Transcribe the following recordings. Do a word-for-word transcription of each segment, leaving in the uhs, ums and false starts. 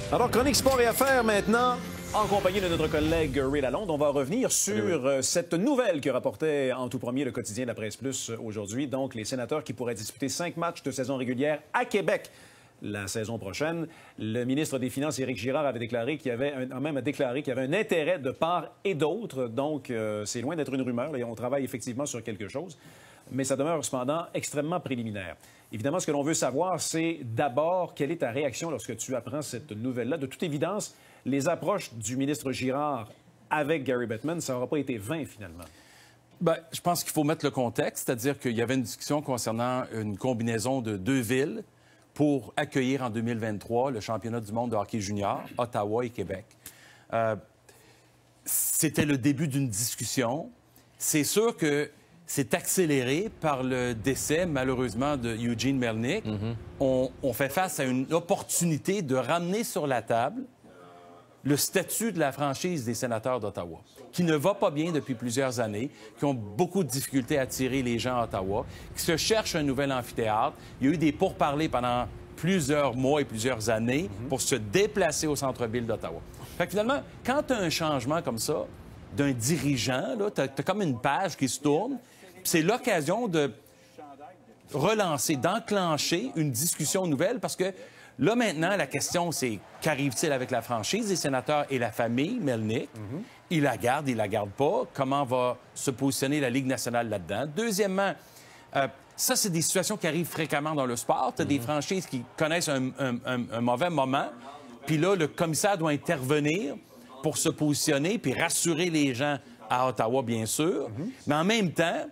Alors, chronique sport et affaires maintenant, en compagnie de notre collègue Ray Lalonde. On va revenir sur oui, oui. cette nouvelle que rapportait en tout premier le quotidien de la Presse Plus aujourd'hui. Donc, les sénateurs qui pourraient disputer cinq matchs de saison régulière à Québec la saison prochaine. Le ministre des Finances, Éric Girard, avait déclaré qu'il y avait un, même déclaré qu'il y avait un intérêt de part et d'autre. Donc, euh, c'est loin d'être une rumeur. Là, on travaille effectivement sur quelque chose. Mais ça demeure cependant extrêmement préliminaire. Évidemment, ce que l'on veut savoir, c'est d'abord quelle est ta réaction lorsque tu apprends cette nouvelle-là. De toute évidence, les approches du ministre Girard avec Gary Bettman, ça n'aura pas été vain, finalement. Bien, je pense qu'il faut mettre le contexte, c'est-à-dire qu'il y avait une discussion concernant une combinaison de deux villes pour accueillir en deux mille vingt-trois le championnat du monde de hockey junior, Ottawa et Québec. Euh, c'était le début d'une discussion. C'est sûr que c'est accéléré par le décès, malheureusement, de Eugene Melnyk. Mm-hmm. on, on fait face à une opportunité de ramener sur la table le statut de la franchise des sénateurs d'Ottawa, qui ne va pas bien depuis plusieurs années, qui ont beaucoup de difficultés à attirer les gens à Ottawa, qui se cherchent un nouvel amphithéâtre. Il y a eu des pourparlers pendant plusieurs mois et plusieurs années mm-hmm. pour se déplacer au centre-ville d'Ottawa. Fait que finalement, quand tu as un changement comme ça, d'un dirigeant, tu as comme une page qui se tourne, c'est l'occasion de relancer, d'enclencher une discussion nouvelle, parce que là, maintenant, la question, c'est qu'arrive-t-il avec la franchise des sénateurs et la famille Melnyk? Mm-hmm. Il la garde, il la garde pas. Comment va se positionner la Ligue nationale là-dedans? Deuxièmement, euh, ça, c'est des situations qui arrivent fréquemment dans le sport. Tu as mm-hmm. des franchises qui connaissent un, un, un, un mauvais moment, puis là, le commissaire doit intervenir pour se positionner puis rassurer les gens à Ottawa, bien sûr. Mm-hmm. Mais en même temps,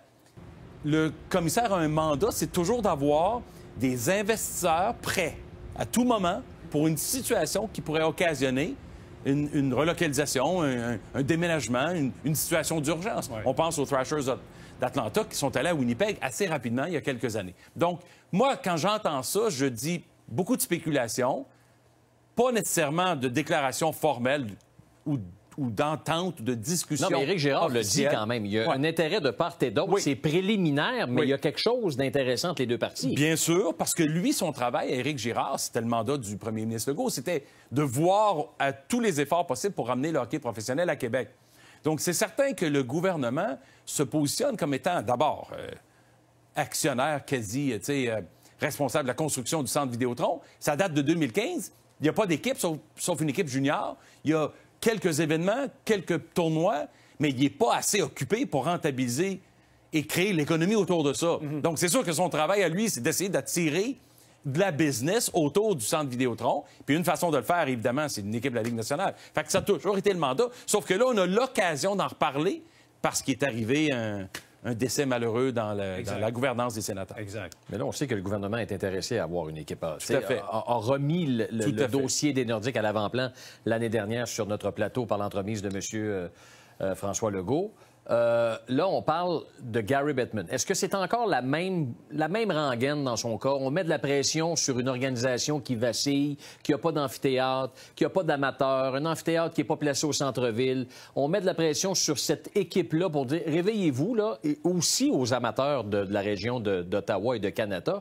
le commissaire a un mandat, c'est toujours d'avoir des investisseurs prêts à tout moment pour une situation qui pourrait occasionner une, une relocalisation, un, un déménagement, une, une situation d'urgence. Ouais. On pense aux Thrashers d'Atlanta qui sont allés à Winnipeg assez rapidement il y a quelques années. Donc, moi, quand j'entends ça, je dis beaucoup de spéculation, pas nécessairement de déclaration formelle ou ou d'entente, de discussion. Non, mais Éric Girard officielle. le dit quand même. Il y a ouais. un intérêt de part et d'autre. Oui. C'est préliminaire, mais oui. il y a quelque chose d'intéressant entre les deux parties. Bien sûr, parce que lui, son travail, Éric Girard, c'était le mandat du premier ministre Legault, c'était de voir à tous les efforts possibles pour ramener le hockey professionnel à Québec. Donc, c'est certain que le gouvernement se positionne comme étant, d'abord, euh, actionnaire quasi, tu sais, euh, responsable de la construction du centre Vidéotron. Ça date de deux mille quinze. Il n'y a pas d'équipe, sauf, sauf une équipe junior. Il y a quelques événements, quelques tournois, mais il n'est pas assez occupé pour rentabiliser et créer l'économie autour de ça. Mm-hmm. Donc, c'est sûr que son travail à lui, c'est d'essayer d'attirer de la business autour du centre Vidéotron. Puis une façon de le faire, évidemment, c'est une équipe de la Ligue nationale. Fait que ça a toujours été le mandat. Sauf que là, on a l'occasion d'en reparler parce qu'il est arrivé un... un décès malheureux dans, le, dans la gouvernance des sénateurs. Exact. Mais là, on sait que le gouvernement est intéressé à avoir une équipe A. Tout à fait. A, a remis le, le, le dossier des Nordiques à l'avant-plan l'année dernière sur notre plateau par l'entremise de M. Euh, euh, François Legault. Euh, là, on parle de Gary Bettman. Est-ce que c'est encore la même, la même rengaine dans son cas? On met de la pression sur une organisation qui vacille, qui n'a pas d'amphithéâtre, qui n'a pas d'amateurs, un amphithéâtre qui n'est pas placé au centre-ville. On met de la pression sur cette équipe-là pour dire, réveillez-vous, là, et aussi aux amateurs de, de la région de, d'Ottawa et de Canada.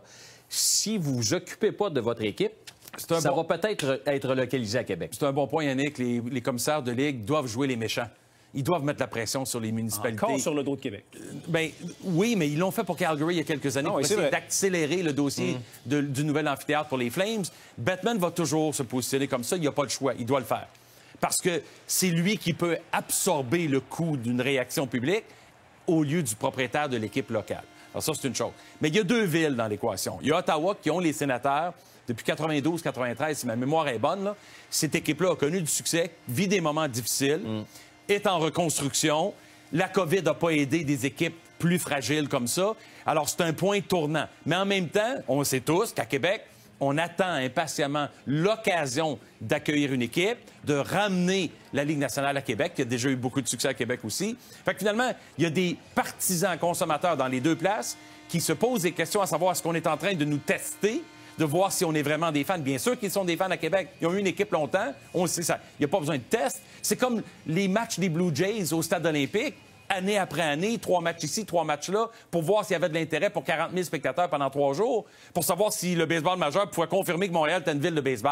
Si vous vous occupez pas de votre équipe, ça bon... va peut-être être localisé à Québec. C'est un bon point, Yannick. Les, les commissaires de Ligue doivent jouer les méchants. Ils doivent mettre la pression sur les municipalités. Encore sur le dos de Québec. Bien, oui, mais ils l'ont fait pour Calgary il y a quelques années, non, pour essayer d'accélérer le dossier mm. de, du nouvel amphithéâtre pour les Flames. Bettman va toujours se positionner comme ça. Il n'y a pas de choix. Il doit le faire. Parce que c'est lui qui peut absorber le coût d'une réaction publique au lieu du propriétaire de l'équipe locale. Alors ça, c'est une chose. Mais il y a deux villes dans l'équation. Il y a Ottawa qui ont les sénateurs depuis quatre-vingt-douze quatre-vingt-treize, si ma mémoire est bonne. Là. Cette équipe-là a connu du succès, vit des moments difficiles. Mm. Est en reconstruction. La COVID n'a pas aidé des équipes plus fragiles comme ça. Alors, c'est un point tournant. Mais en même temps, on sait tous qu'à Québec, on attend impatiemment l'occasion d'accueillir une équipe, de ramener la Ligue nationale à Québec, qui a déjà eu beaucoup de succès à Québec aussi. Fait que finalement, il y a des partisans consommateurs dans les deux places qui se posent des questions à savoir est-ce qu'on est en train de nous tester, de voir si on est vraiment des fans. Bien sûr qu'ils sont des fans à Québec. Ils ont eu une équipe longtemps. On sait ça. Il n'y a pas besoin de test. C'est comme les matchs des Blue Jays au Stade olympique, année après année, trois matchs ici, trois matchs là, pour voir s'il y avait de l'intérêt pour quarante mille spectateurs pendant trois jours, pour savoir si le baseball majeur pouvait confirmer que Montréal était une ville de baseball.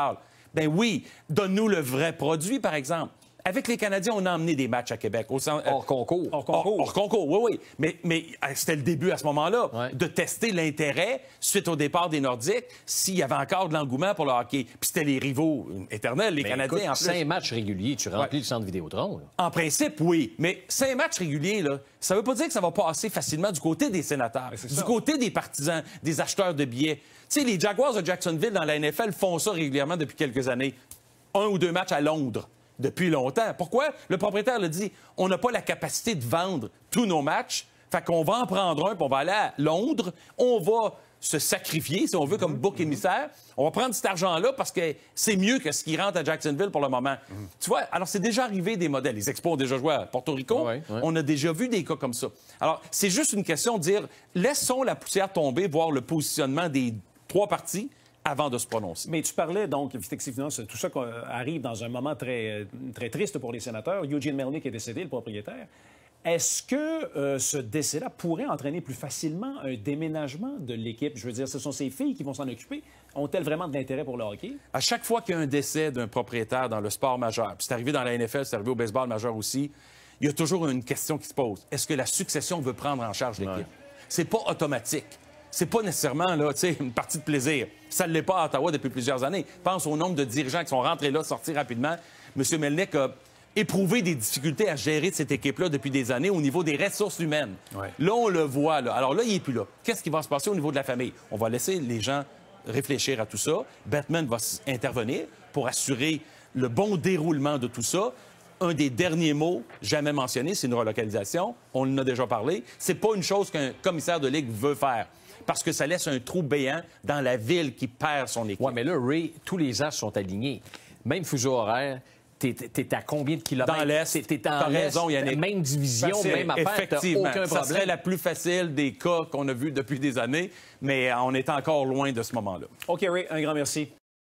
Ben oui, donne-nous le vrai produit, par exemple. Avec les Canadiens, on a emmené des matchs à Québec. Au centre, hors concours. Hors concours. Hors, hors concours, oui, oui. Mais, mais c'était le début à ce moment-là, ouais. de tester l'intérêt, suite au départ des Nordiques, s'il y avait encore de l'engouement pour le hockey. Puis c'était les rivaux éternels, les mais Canadiens, écoute, en plus. Cinq matchs réguliers, tu remplis ouais. le centre Vidéotron. Là. En principe, oui. Mais cinq matchs réguliers, là, ça veut pas dire que ça va passer facilement du côté des sénateurs, du ça. côté des partisans, des acheteurs de billets. Tu sais, les Jaguars de Jacksonville dans la N F L font ça régulièrement depuis quelques années. Un ou deux matchs à Londres. Depuis longtemps. Pourquoi? Le propriétaire l'a dit, on n'a pas la capacité de vendre tous nos matchs, fait qu'on va en prendre un, puis on va aller à Londres, on va se sacrifier, si on veut, comme bouc émissaire. On va prendre cet argent-là parce que c'est mieux que ce qui rentre à Jacksonville pour le moment. Mm-hmm. Tu vois, alors c'est déjà arrivé des modèles. Les Expos ont déjà joué à Porto Rico. Ouais, ouais. On a déjà vu des cas comme ça. Alors, c'est juste une question de dire, laissons la poussière tomber, voir le positionnement des trois parties, avant de se prononcer. Mais tu parlais donc, effectivement, tout ça arrive dans un moment très, très triste pour les sénateurs. Eugene Melnyk est décédé, le propriétaire. Est-ce que euh, ce décès-là pourrait entraîner plus facilement un déménagement de l'équipe? Je veux dire, ce sont ces filles qui vont s'en occuper. Ont-elles vraiment de l'intérêt pour le hockey? À chaque fois qu'il y a un décès d'un propriétaire dans le sport majeur, puis c'est arrivé dans la N F L, c'est arrivé au baseball majeur aussi, il y a toujours une question qui se pose. Est-ce que la succession veut prendre en charge l'équipe? Ouais. C'est pas automatique. C'est pas nécessairement là, une partie de plaisir. Ça ne l'est pas à Ottawa depuis plusieurs années. Pense au nombre de dirigeants qui sont rentrés là, sortis rapidement. M. Melnyk a éprouvé des difficultés à gérer cette équipe-là depuis des années au niveau des ressources humaines. Ouais. Là, on le voit. Là. Alors là, il n'est plus là. Qu'est-ce qui va se passer au niveau de la famille? On va laisser les gens réfléchir à tout ça. Batman va intervenir pour assurer le bon déroulement de tout ça. Un des derniers mots jamais mentionnés, c'est une relocalisation. On en a déjà parlé. C'est pas une chose qu'un commissaire de ligue veut faire. Parce que ça laisse un trou béant dans la ville qui perd son équipe. Oui, mais là, Ray, tous les astres sont alignés. Même fuseau horaire, t'es, t'es à combien de kilomètres? Dans l'Est. T'es, t'es en raison, Yannick. Même division, facile. Même affaire, effectivement, t'as aucun problème. Ça serait la plus facile des cas qu'on a vus depuis des années, mais on est encore loin de ce moment-là. OK, Ray, un grand merci.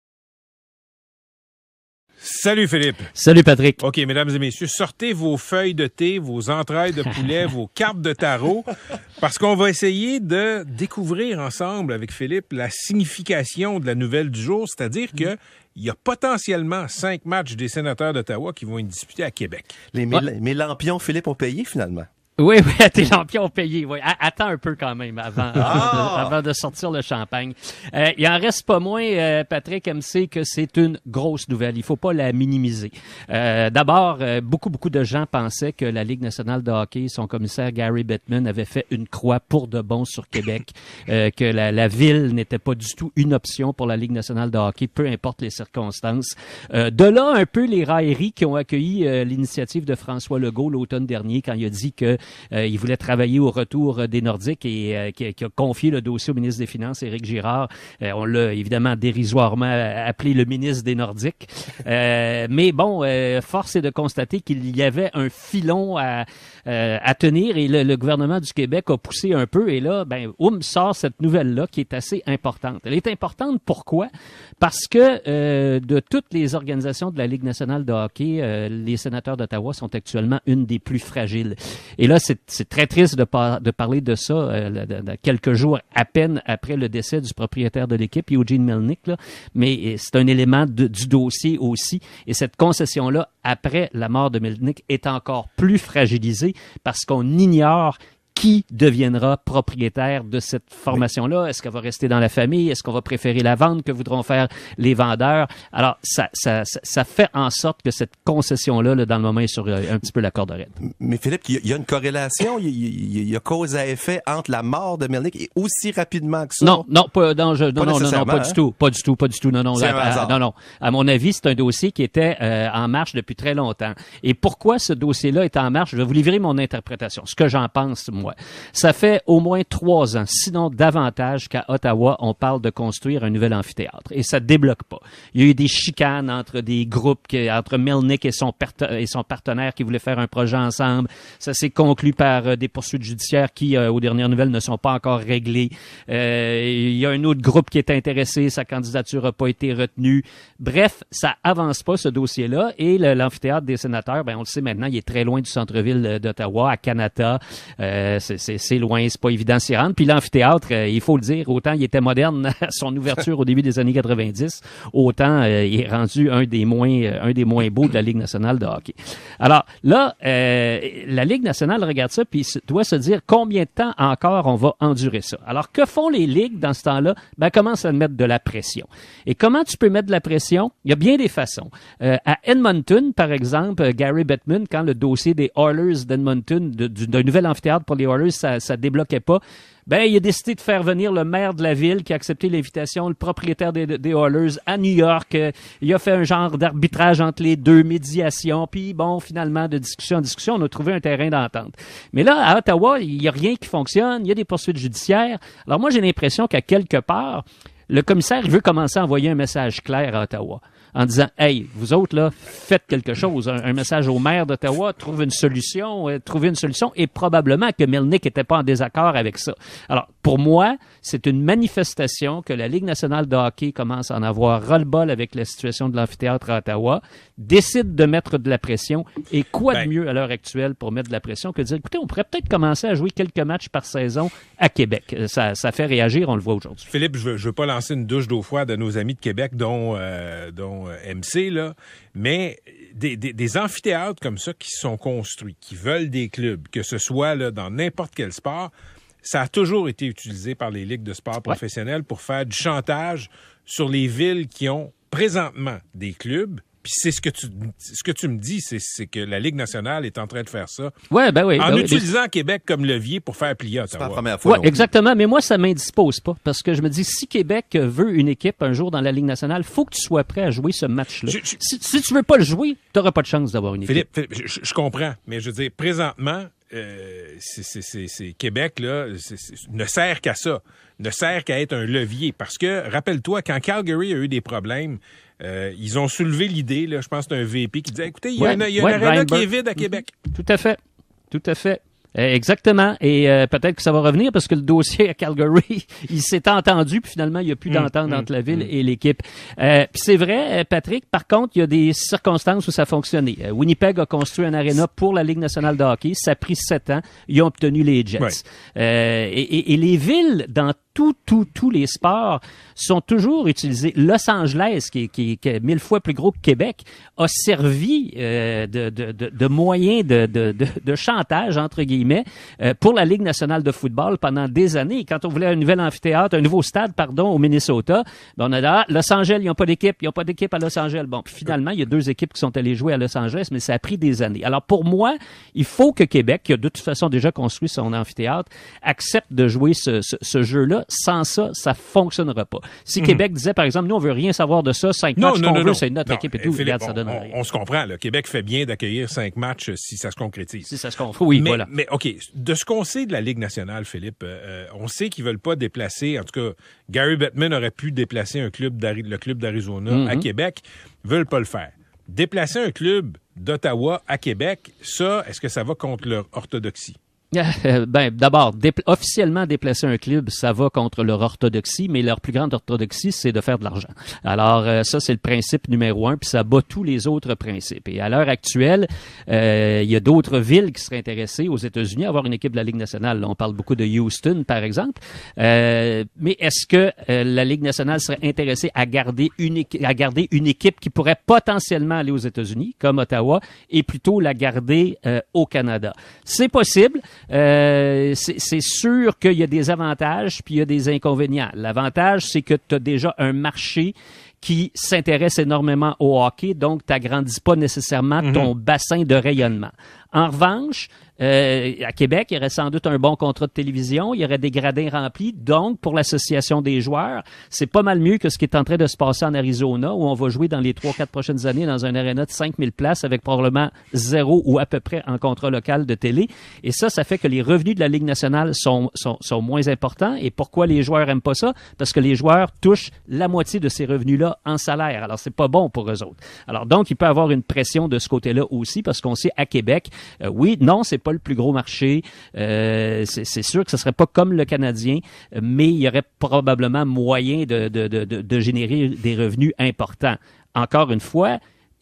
Salut Philippe. Salut Patrick. OK, mesdames et messieurs, sortez vos feuilles de thé, vos entrailles de poulet, vos cartes de tarot, parce qu'on va essayer de découvrir ensemble avec Philippe la signification de la nouvelle du jour, c'est-à-dire que il y a potentiellement cinq matchs des sénateurs d'Ottawa qui vont être disputés à Québec. Les mél- mes lampions, Philippe, ont payé finalement. Oui, oui, tes lampions ont payé. Oui. Attends un peu quand même avant, ah! avant, de, avant de sortir le champagne. Euh, il en reste pas moins, euh, Patrick M C, que c'est une grosse nouvelle. Il faut pas la minimiser. Euh, d'abord, euh, beaucoup, beaucoup de gens pensaient que la Ligue nationale de hockey, son commissaire Gary Bettman, avait fait une croix pour de bon sur Québec, euh, que la, la ville n'était pas du tout une option pour la Ligue nationale de hockey, peu importe les circonstances. Euh, de là, un peu les railleries qui ont accueilli euh, l'initiative de François Legault l'automne dernier quand il a dit que Euh, il voulait travailler au retour des Nordiques et euh, qui, qui a confié le dossier au ministre des Finances, Éric Girard. Euh, on l'a évidemment dérisoirement appelé le ministre des Nordiques. Euh, mais bon, euh, force est de constater qu'il y avait un filon à, euh, à tenir et le, le gouvernement du Québec a poussé un peu. Et là, ben, oum, sort cette nouvelle-là qui est assez importante. Elle est importante pourquoi? Parce que euh, de toutes les organisations de la Ligue nationale de hockey, euh, les sénateurs d'Ottawa sont actuellement une des plus fragiles. Et là, c'est, c'est très triste de, par, de parler de ça euh, de, de, quelques jours à peine après le décès du propriétaire de l'équipe, Eugene Melnyk, là, mais c'est un élément de, du dossier aussi. Et cette concession-là, après la mort de Melnyk, est encore plus fragilisée parce qu'on ignore qui deviendra propriétaire de cette formation-là? Est-ce qu'elle va rester dans la famille? Est-ce qu'on va préférer la vente? Que voudront faire les vendeurs? Alors, ça, ça, ça, ça fait en sorte que cette concession-là, là, dans le moment, est sur un petit peu la corde raide. Mais Philippe, il y a une corrélation, il y a, il y a cause à effet entre la mort de Melnyk et aussi rapidement que ça? Non, non, pas, non, je, non, pas non, non, non, pas hein? du tout, pas du tout, pas du tout, non, non, c'est à, à, non, non. À mon avis, c'est un dossier qui était euh, en marche depuis très longtemps. Et pourquoi ce dossier-là est en marche? Je vais vous livrer mon interprétation, ce que j'en pense, moi. Ça fait au moins trois ans, sinon davantage, qu'à Ottawa, on parle de construire un nouvel amphithéâtre. Et ça débloque pas. Il y a eu des chicanes entre des groupes, qui, entre Melnyk et son, et son partenaire qui voulaient faire un projet ensemble. Ça s'est conclu par euh, des poursuites judiciaires qui, euh, aux dernières nouvelles, ne sont pas encore réglées. Euh, il y a un autre groupe qui est intéressé. Sa candidature n'a pas été retenue. Bref, ça avance pas, ce dossier-là. Et le, l'amphithéâtre des sénateurs, ben, on le sait maintenant, il est très loin du centre-ville d'Ottawa, à Canada. Euh, Euh, c'est, c'est, c'est loin, c'est pas évident s'y rendre. Puis l'amphithéâtre, euh, il faut le dire, autant il était moderne à son ouverture au début des années quatre-vingt-dix, autant euh, il est rendu un des moins euh, un des moins beaux de la Ligue nationale de hockey. Alors là, euh, la Ligue nationale regarde ça puis doit se dire combien de temps encore on va endurer ça. Alors que font les ligues dans ce temps-là? Ben, commencent à mettre de la pression. Et comment tu peux mettre de la pression? Il y a bien des façons. Euh, à Edmonton, par exemple, Gary Bettman, quand le dossier des Oilers d'Edmonton, de, de, d'un nouvel amphithéâtre pour les Oilers, ça ne débloquait pas, ben, il a décidé de faire venir le maire de la ville qui a accepté l'invitation, le propriétaire des, des Oilers à New York. Il a fait un genre d'arbitrage entre les deux, médiation. Puis, bon, finalement, de discussion en discussion, on a trouvé un terrain d'entente. Mais là, à Ottawa, il n'y a rien qui fonctionne. Il y a des poursuites judiciaires. Alors moi, j'ai l'impression qu'à quelque part, le commissaire il veut commencer à envoyer un message clair à Ottawa en disant « Hey, vous autres, là, faites quelque chose. » Un, un message au maire d'Ottawa, trouvez une solution, euh, trouvez une solution. Et probablement que Melnyk n'était pas en désaccord avec ça. Alors, pour moi, c'est une manifestation que la Ligue nationale de hockey commence à en avoir ras-le-bol avec la situation de l'amphithéâtre à Ottawa, décide de mettre de la pression. Et quoi ben, de mieux à l'heure actuelle pour mettre de la pression que de dire « Écoutez, on pourrait peut-être commencer à jouer quelques matchs par saison à Québec. » Ça, ça fait réagir, on le voit aujourd'hui. Philippe, je ne veux, veux pas lancer une douche d'eau froide de nos amis de Québec, dont... Euh, dont M C, là, mais des, des, des amphithéâtres comme ça qui sont construits, qui veulent des clubs, que ce soit là, dans n'importe quel sport, ça a toujours été utilisé par les ligues de sport professionnels ouais. pour faire du chantage sur les villes qui ont présentement des clubs. Puis c'est ce que tu ce que tu me dis, c'est, c'est que la Ligue nationale est en train de faire ça. Ouais, ben oui. En ben utilisant oui. Québec comme levier pour faire plier Ottawa. C'est pas la première fois. Ouais, exactement. Mais moi, ça m'indispose pas. Parce que je me dis, si Québec veut une équipe un jour dans la Ligue nationale, il faut que tu sois prêt à jouer ce match-là. Je, je... Si, si tu veux pas le jouer, tu n'auras pas de chance d'avoir une équipe. Philippe, Philippe je, je comprends. Mais je veux dire, présentement, euh, c'est, c'est, c'est, c'est Québec, là, c'est, c'est, ne sert qu'à ça. Ne sert qu'à être un levier. Parce que, rappelle-toi, quand Calgary a eu des problèmes, Euh, ils ont soulevé l'idée, là, je pense que c'est un V P qui disait, écoutez, il y a, ouais, une, il y a ouais, une aréna qui est vide à Québec. Tout à fait, tout à fait. Euh, exactement. Et euh, peut-être que ça va revenir parce que le dossier à Calgary, il s'est entendu, puis finalement, il n'y a plus d'entente mmh, entre mmh, la ville mmh. et l'équipe. Euh, puis c'est vrai, Patrick, par contre, il y a des circonstances où ça a fonctionné. Euh, Winnipeg a construit un aréna pour la Ligue nationale de hockey. Ça a pris sept ans. Ils ont obtenu les Jets. Ouais. Euh, et, et, et les villes, dans tous, tous, tous les sports, sont toujours utilisés. Los Angeles, qui est, qui, qui est mille fois plus gros que Québec, a servi euh, de, de, de, de moyen de, de, de, de chantage, entre guillemets, euh, pour la Ligue nationale de football pendant des années. Quand on voulait un nouvel amphithéâtre, un nouveau stade, pardon, au Minnesota, ben on a dit, ah, Los Angeles, ils n'ont pas d'équipe, ils n'ont pas d'équipe à Los Angeles. Bon, puis finalement, il y a deux équipes qui sont allées jouer à Los Angeles, mais ça a pris des années. Alors pour moi, il faut que Québec, qui a de toute façon déjà construit son amphithéâtre, accepte de jouer ce, ce, ce jeu-là. Sans ça, ça ne fonctionnera pas. Si mmh. Québec disait, par exemple, nous, on ne veut rien savoir de ça, cinq non, matchs non, qu'on non, veut, non. c'est notre non, équipe et tout, Philippe, regarde, ça donne on, rien. On se comprend, là. Québec fait bien d'accueillir cinq matchs si ça se concrétise. Si ça se concrétise, oui, mais, voilà. Mais, OK, de ce qu'on sait de la Ligue nationale, Philippe, euh, on sait qu'ils ne veulent pas déplacer, en tout cas, Gary Bettman aurait pu déplacer un club le club d'Arizona mmh. à Québec, ils ne veulent pas le faire. Déplacer un club d'Ottawa à Québec, ça, est-ce que ça va contre leur orthodoxie? Ben, d'abord, dépla- officiellement déplacer un club, ça va contre leur orthodoxie, mais leur plus grande orthodoxie, c'est de faire de l'argent. Alors, euh, ça, c'est le principe numéro un, puis ça bat tous les autres principes. Et à l'heure actuelle, euh, il y a d'autres villes qui seraient intéressées aux États-Unis à avoir une équipe de la Ligue nationale. Là, on parle beaucoup de Houston, par exemple. Euh, mais est-ce que euh, la Ligue nationale serait intéressée à garder, une équi- à garder une équipe qui pourrait potentiellement aller aux États-Unis, comme Ottawa, et plutôt la garder euh, au Canada? C'est possible. Euh, c'est, c'est sûr qu'il y a des avantages puis il y a des inconvénients. L'avantage, c'est que tu as déjà un marché qui s'intéresse énormément au hockey, donc tu n'agrandis pas nécessairement mm-hmm. ton bassin de rayonnement. En revanche, euh, à Québec, il y aurait sans doute un bon contrat de télévision, il y aurait des gradins remplis. Donc, pour l'association des joueurs, c'est pas mal mieux que ce qui est en train de se passer en Arizona, où on va jouer dans les trois quatre prochaines années dans un aréna de cinq mille places avec probablement zéro ou à peu près en contrat local de télé. Et ça, ça fait que les revenus de la Ligue nationale sont, sont, sont moins importants. Et pourquoi les joueurs aiment pas ça? Parce que les joueurs touchent la moitié de ces revenus-là en salaire. Alors, c'est pas bon pour eux autres. Alors, donc, il peut y avoir une pression de ce côté-là aussi, parce qu'on sait à Québec, euh, oui, non, c'est pas le plus gros marché. Euh, c'est, c'est sûr que ce serait pas comme le Canadien, mais il y aurait probablement moyen de, de, de, de, de générer des revenus importants. Encore une fois,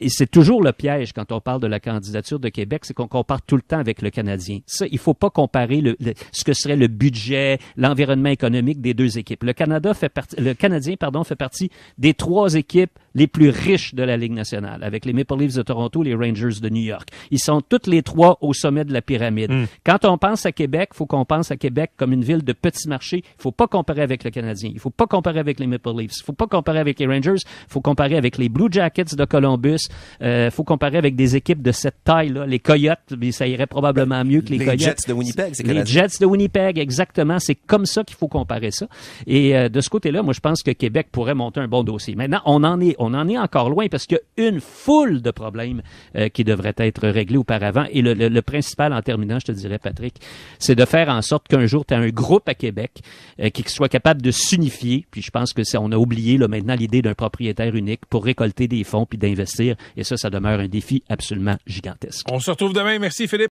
et c'est toujours le piège quand on parle de la candidature de Québec, c'est qu'on compare tout le temps avec le Canadien. Ça, il faut pas comparer le, le, ce que serait le budget, l'environnement économique des deux équipes. Le Canada fait partie, le Canadien, pardon, fait partie des trois équipes les plus riches de la Ligue nationale, avec les Maple Leafs de Toronto, les Rangers de New York. Ils sont toutes les trois au sommet de la pyramide. Mm. Quand on pense à Québec, il faut qu'on pense à Québec comme une ville de petits marchés. Il ne faut pas comparer avec le Canadien. Il ne faut pas comparer avec les Maple Leafs. Il ne faut pas comparer avec les Rangers. Il faut comparer avec les Blue Jackets de Columbus. Il euh, faut comparer avec des équipes de cette taille-là. Les Coyotes, ça irait probablement mieux que les, les Coyotes. Les Jets de Winnipeg, c'est Les Jets de Winnipeg, exactement. C'est comme ça qu'il faut comparer ça. Et euh, de ce côté-là, moi, je pense que Québec pourrait monter un bon dossier. Maintenant, on en est, on en est encore loin parce qu'il y a une foule de problèmes euh, qui devraient être réglés auparavant. Et le, le, le principal, en terminant, je te dirais, Patrick, c'est de faire en sorte qu'un jour, tu as un groupe à Québec euh, qui soit capable de s'unifier. Puis je pense que c'est, on a oublié là, maintenant l'idée d'un propriétaire unique pour récolter des fonds puis d'investir. Et ça, ça demeure un défi absolument gigantesque. On se retrouve demain. Merci, Philippe.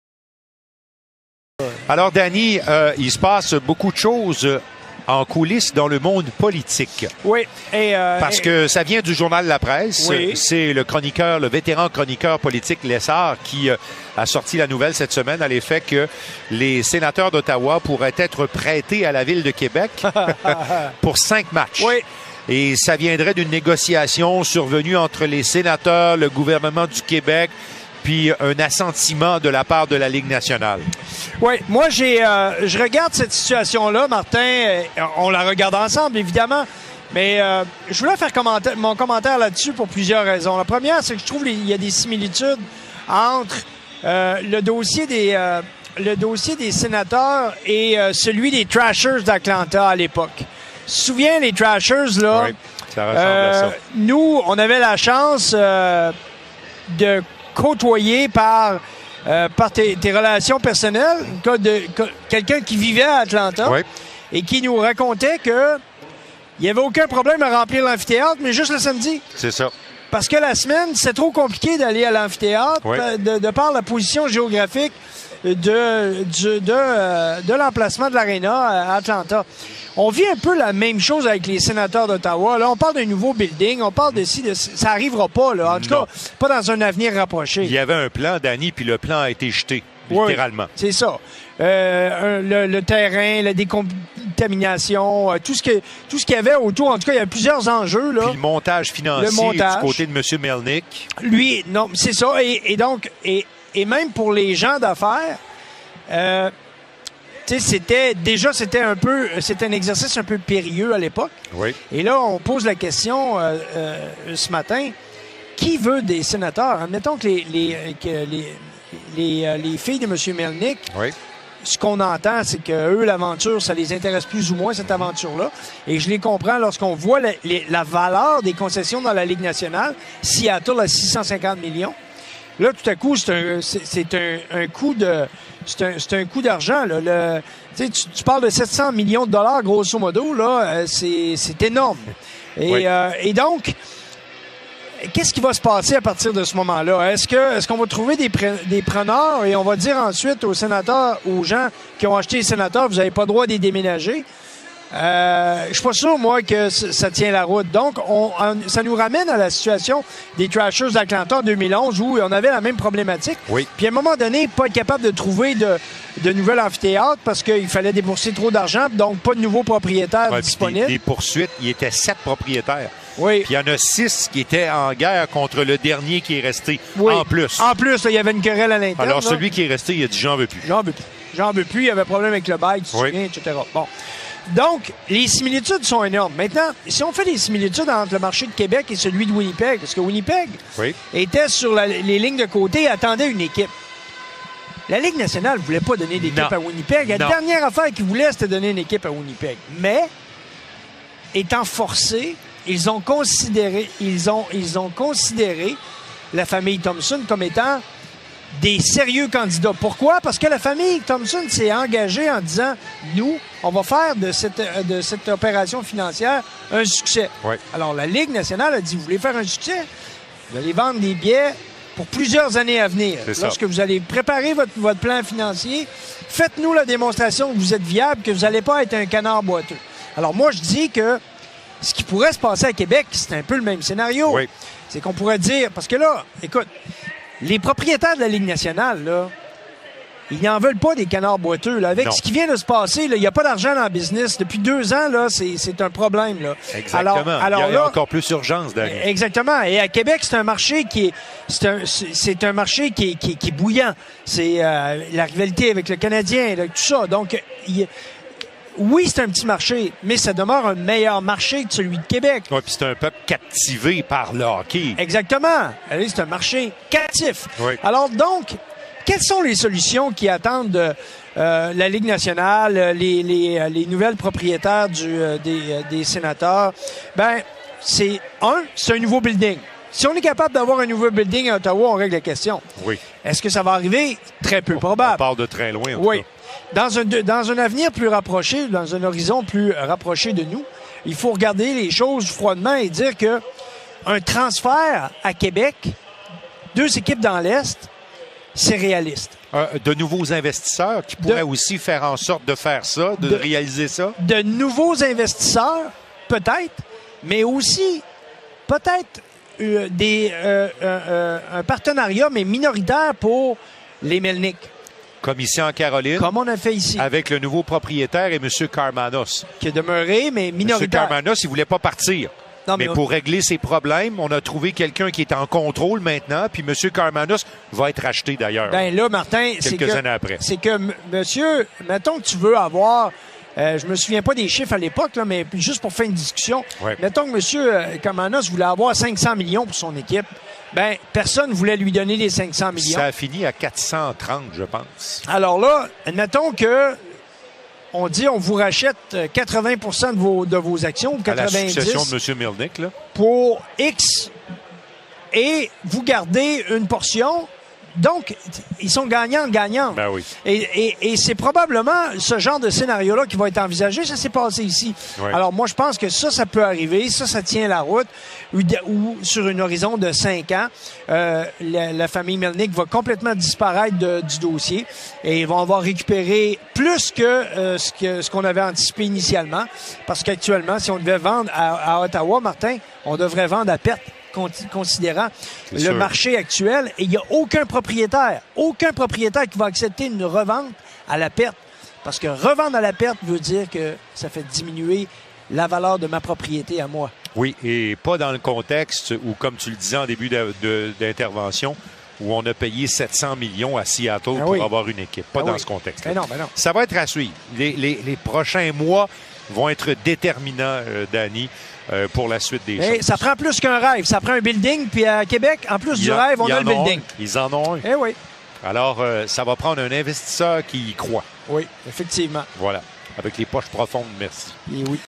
Alors, Danny, euh, il se passe beaucoup de choses en coulisses dans le monde politique. Oui. Et euh, Parce et... que ça vient du journal La Presse. Oui. C'est le chroniqueur, le vétéran chroniqueur politique Lessard qui euh, a sorti la nouvelle cette semaine à l'effet que les sénateurs d'Ottawa pourraient être prêtés à la Ville de Québec pour cinq matchs. Oui. Et ça viendrait d'une négociation survenue entre les sénateurs, le gouvernement du Québec, puis un assentiment de la part de la Ligue nationale. Oui, moi, j'ai, euh, je regarde cette situation-là, Martin. Euh, on la regarde ensemble, évidemment. Mais euh, je voulais faire commenta- mon commentaire là-dessus pour plusieurs raisons. La première, c'est que je trouve qu'il y a des similitudes entre euh, le dossier des euh, le dossier des sénateurs et euh, celui des Trashers d'Atlanta à l'époque. Tu te souviens, les Trashers, là? Oui, ça ressemble euh, à ça. Nous, on avait la chance euh, de côtoyer par, euh, par tes, tes relations personnelles de, quelqu'un qui vivait à Atlanta oui. et qui nous racontait que il n'y avait aucun problème à remplir l'amphithéâtre, mais juste le samedi. C'est ça. Parce que la semaine, c'est trop compliqué d'aller à l'amphithéâtre oui. de, de par la position géographique de, de, de, de l'emplacement de l'aréna à Atlanta. On vit un peu la même chose avec les sénateurs d'Ottawa. Là, on parle d'un nouveau building, on parle de ci, de ci. Ça n'arrivera pas, là. En tout non. cas, pas dans un avenir rapproché. Il y avait un plan, Danny, puis le plan a été jeté, littéralement. Oui, c'est ça. Euh, le, le terrain, la décontamination, euh, tout ce que tout ce qu'il y avait autour. En tout cas, il y a plusieurs enjeux, là. Puis le montage financier le montage. du côté de M. Melnick. Lui, non, c'est ça. Et, et donc, et, et même pour les gens d'affaires, euh, c'était déjà c'était un peu c'était un exercice un peu périlleux à l'époque. Oui. Et là, on pose la question euh, euh, ce matin, qui veut des sénateurs? Admettons que les les que les, les, euh, les filles de M. Melnick, oui. ce qu'on entend, c'est que eux, l'aventure, ça les intéresse plus ou moins, cette aventure-là. Et je les comprends lorsqu'on voit la, les, la valeur des concessions dans la Ligue nationale. Seattle a six cent cinquante millions. Là, tout à coup, c'est un, c'est, c'est un, un coup de... C'est un, c'est un coup d'argent. Là. Le, tu, tu parles de sept cents millions de dollars, grosso modo. Là, c'est, c'est énorme. Et, oui. euh, et donc, qu'est-ce qui va se passer à partir de ce moment-là? Est-ce, que, est-ce qu'on va trouver des, pre- des preneurs et on va dire ensuite aux sénateurs, aux gens qui ont acheté les sénateurs, vous n'avez pas le droit de les déménager? Euh, je suis pas sûr, moi, que c- ça tient la route. Donc, on, on, ça nous ramène à la situation des Trashers d'Atlanta en deux mille onze où on avait la même problématique. Oui. Puis à un moment donné, pas être capable de trouver de, de nouvel amphithéâtre parce qu'il fallait débourser trop d'argent, donc pas de nouveaux propriétaires ouais, disponibles. Des, des poursuites, il y était sept propriétaires. Oui. Puis il y en a six qui étaient en guerre contre le dernier qui est resté. Oui. En plus. En plus, il y avait une querelle à l'interne. Alors, là. celui qui est resté, il a dit « j'en veux plus ». J'en veux plus. J'en veux plus. Il y avait problème avec le bail, tu te oui. souviens, et cetera. Bon. Donc, les similitudes sont énormes. Maintenant, si on fait les similitudes entre le marché de Québec et celui de Winnipeg, parce que Winnipeg oui. était sur la, les lignes de côté et attendait une équipe. La Ligue nationale ne voulait pas donner d'équipe non. à Winnipeg. La non. dernière affaire qu'ils voulaient, c'était donner une équipe à Winnipeg. Mais, étant forcés, ils ont considéré, ils ont, ils ont considéré la famille Thompson comme étant des sérieux candidats. Pourquoi? Parce que la famille Thompson s'est engagée en disant, nous, on va faire de cette, de cette opération financière un succès. Oui. Alors, la Ligue nationale a dit, vous voulez faire un succès? Vous allez vendre des billets pour plusieurs années à venir. C'est Lorsque ça. vous allez préparer votre, votre plan financier, faites-nous la démonstration que vous êtes viable, que vous n'allez pas être un canard boiteux. Alors, moi, je dis que Ce qui pourrait se passer à Québec, c'est un peu le même scénario. Oui. C'est qu'on pourrait dire... Parce que là, écoute, les propriétaires de la Ligue nationale, là, ils n'en veulent pas des canards boiteux. Là. Avec non. ce qui vient de se passer, il n'y a pas d'argent dans le business. Depuis deux ans, là, c'est, c'est un problème. Là. Exactement. Alors, alors il y a là, encore plus urgence, Daniel. Exactement. Et à Québec, c'est un marché qui est, c'est un, c'est un marché qui est, qui est, qui est bouillant. C'est euh, la rivalité avec le Canadien, là, tout ça. Donc, il, oui, c'est un petit marché, mais ça demeure un meilleur marché que celui de Québec. Oui, puis c'est un peuple captivé par le hockey. Exactement. Allez, c'est un marché captif. Oui. Alors donc, quelles sont les solutions qui attendent de, euh, la Ligue nationale, les, les, les nouvelles propriétaires du, euh, des, des sénateurs? Ben, c'est un, c'est un nouveau building. Si on est capable d'avoir un nouveau building à Ottawa, on règle la question. Oui. Est-ce que ça va arriver? Très peu probable. On part de très loin, en oui. tout cas. Dans un, dans un avenir plus rapproché, dans un horizon plus rapproché de nous, il faut regarder les choses froidement et dire que un transfert à Québec, deux équipes dans l'Est, c'est réaliste. Euh, de nouveaux investisseurs qui pourraient de, aussi faire en sorte de faire ça, de, de réaliser ça? De nouveaux investisseurs, peut-être, mais aussi peut-être euh, des, euh, euh, un partenariat, mais minoritaire pour les Melnyk. Comme ici en Caroline. Comme on a fait ici. Avec le nouveau propriétaire et M. Karmanos. Qui est demeuré, mais minoritaire. M. Karmanos, il ne voulait pas partir. Non, mais, mais on... pour régler ses problèmes, on a trouvé quelqu'un qui est en contrôle maintenant, puis M. Karmanos va être racheté d'ailleurs. Ben là, Martin, quelques c'est que, années après. C'est que, m- monsieur, mettons que tu veux avoir, euh, je me souviens pas des chiffres à l'époque, là, mais juste pour faire une discussion, ouais. mettons que M. Karmanos voulait avoir cinq cents millions pour son équipe. Ben, personne voulait lui donner les cinq cents millions. Ça a fini à quatre cent trente, je pense. Alors là, admettons que on dit on vous rachète quatre-vingts pour cent de vos, de vos actions, ou quatre-vingt-dix à la succession de M. Melnyk, là. Pour X, et vous gardez une portion. Donc, ils sont gagnants-gagnants. Ben oui. Et, et, et c'est probablement ce genre de scénario-là qui va être envisagé. Ça s'est passé ici. Oui. Alors, moi, je pense que ça, ça peut arriver. Ça, ça tient la route. Ou, ou sur une horizon de cinq ans, euh, la, la famille Melnyk va complètement disparaître de, du dossier et ils vont avoir récupéré plus que, euh, ce, que ce qu'on avait anticipé initialement. Parce qu'actuellement, si on devait vendre à, à Ottawa, Martin, on devrait vendre à perte. Considérant C'est le sûr. marché actuel, et il n'y a aucun propriétaire, aucun propriétaire qui va accepter une revente à la perte. Parce que revendre à la perte veut dire que ça fait diminuer la valeur de ma propriété à moi. Oui, et pas dans le contexte où, comme tu le disais en début de, de, d'intervention, où on a payé sept cents millions à Seattle ben pour oui. avoir une équipe. Pas ben dans oui. ce contexte. Ben non, ben non. Ça va être à suivre. Les, les, les prochains mois vont être déterminants, euh, Danny, euh, pour la suite des Mais choses. ça prend plus qu'un rêve. Ça prend un building, puis à Québec, en plus Il du a, rêve, on a le building. Un. Ils en ont un. Eh oui. Alors, euh, ça va prendre un investisseur qui y croit. Oui, effectivement. Voilà. Avec les poches profondes, merci. Et oui.